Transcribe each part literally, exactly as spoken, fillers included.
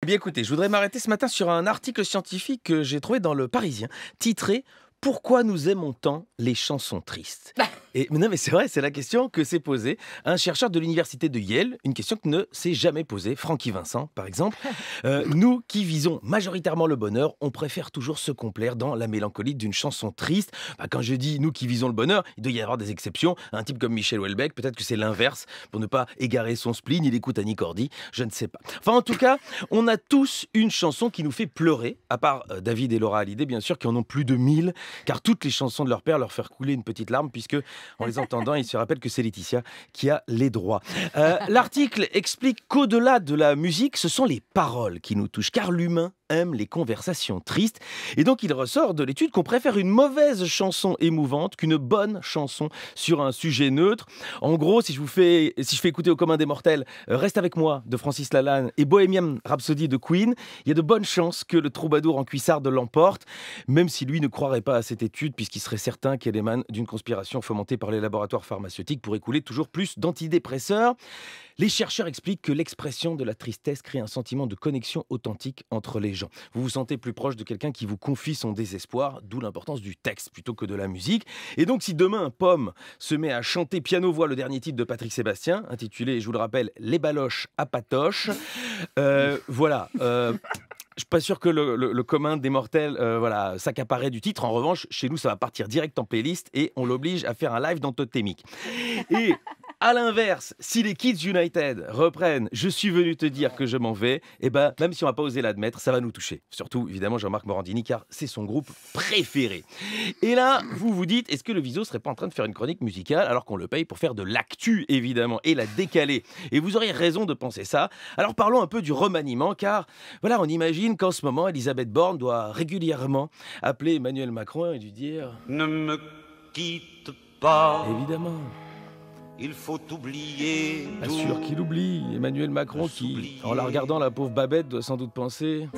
bien écoutez, je voudrais m'arrêter ce matin sur un article scientifique que j'ai trouvé dans Le Parisien, titré «Pourquoi nous aimons tant les chansons tristes?» Et mais non, mais c'est vrai, c'est la question que s'est posée un chercheur de l'université de Yale, une question que ne s'est jamais posée Francky Vincent, par exemple. Euh, nous qui visons majoritairement le bonheur, on préfère toujours se complaire dans la mélancolie d'une chanson triste. Bah, quand je dis nous qui visons le bonheur, il doit y avoir des exceptions. Un type comme Michel Houellebecq, peut-être que c'est l'inverse. Pour ne pas égarer son spleen, il écoute Annie Cordy, je ne sais pas. Enfin, en tout cas, on a tous une chanson qui nous fait pleurer, à part euh, David et Laura Hallyday, bien sûr, qui en ont plus de mille, car toutes les chansons de leur père leur font couler une petite larme, puisque en les entendant, ils se rappellent que c'est Laetitia qui a les droits. Euh, l'article explique qu'au-delà de la musique, ce sont les paroles qui nous touchent, car l'humain aime les conversations tristes. Et donc, il ressort de l'étude qu'on préfère une mauvaise chanson émouvante qu'une bonne chanson sur un sujet neutre. En gros, si je vous fais, si je fais écouter au commun des mortels euh, Reste avec moi de Francis Lalanne et Bohemian Rhapsody de Queen, il y a de bonnes chances que le troubadour en cuissarde l'emporte, même si lui ne croirait pas à cette étude, puisqu'il serait certain qu'elle émane d'une conspiration fomentée par les laboratoires pharmaceutiques pour écouler toujours plus d'antidépresseurs. Les chercheurs expliquent que l'expression de la tristesse crée un sentiment de connexion authentique entre les gens. Vous vous sentez plus proche de quelqu'un qui vous confie son désespoir, d'où l'importance du texte plutôt que de la musique. Et donc si demain Pomme se met à chanter piano-voix le dernier titre de Patrick Sébastien, intitulé, je vous le rappelle, Les baloches à patoche, euh, voilà... Euh, Je suis pas sûr que le, le, le commun des mortels euh, voilà, s'accaparait du titre. En revanche, chez nous, ça va partir direct en playlist et on l'oblige à faire un live dans Totémique. Et à l'inverse, si les Kids United reprennent « Je suis venu te dire que je m'en vais », eh ben, même si on va pas oser l'admettre, ça va nous toucher. Surtout, évidemment, Jean-Marc Morandini, car c'est son groupe préféré. Et là, vous vous dites, est-ce que le Viso serait pas en train de faire une chronique musicale alors qu'on le paye pour faire de l'actu, évidemment, et la décaler? Et vous auriez raison de penser ça. Alors parlons un peu du remaniement, car voilà, on imagine qu'en ce moment, Elisabeth Borne doit régulièrement appeler Emmanuel Macron et lui dire « Ne me quitte pas. Évidemment. Il faut oublier Bien tout. sûr qu'il oublie. Emmanuel Macron qui, en la regardant, la pauvre Babette, doit sans doute penser...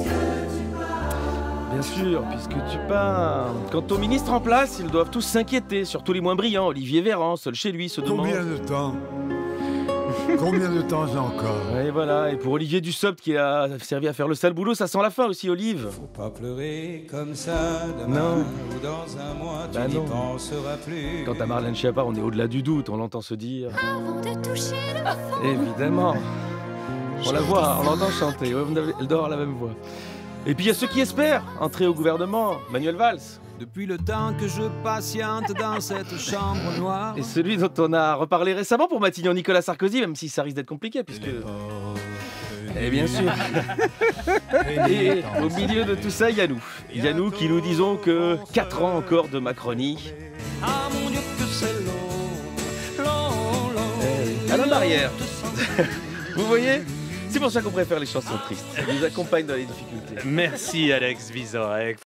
Bien sûr, puisque tu pars. Quant aux ministres en place, ils doivent tous s'inquiéter, surtout les moins brillants. Olivier Véran, seul chez lui, se demande... Combien de temps Combien de temps encore? Et voilà, et pour Olivier Dussopt qui a servi à faire le sale boulot, ça sent la fin aussi, Olive. Faut pas pleurer comme ça demain Non. ou dans un mois, Bah tu non. n'y penseras plus. Quant à Marlène Schiappa, on est au-delà du doute, on l'entend se dire... Avant de toucher le fond. Évidemment. On la voit, on l'entend chanter, ouais, elle doit avoir la même voix. Et puis il y a ceux qui espèrent entrer au gouvernement, Manuel Valls. Depuis le temps que je patiente dans cette chambre noire. Et celui dont on a reparlé récemment pour Matignon, Nicolas Sarkozy, même si ça risque d'être compliqué, puisque... Et bien sûr. Et au milieu de tout ça, il y a nous. Il y a nous qui nous disons que quatre ans encore de Macronie. Ah mon Dieu que c'est long, long, long. Alain Barrière. Vous voyez ? C'est pour ça qu'on préfère les chansons tristes. Elles nous accompagnent dans les difficultés. Merci Alex Vizorek.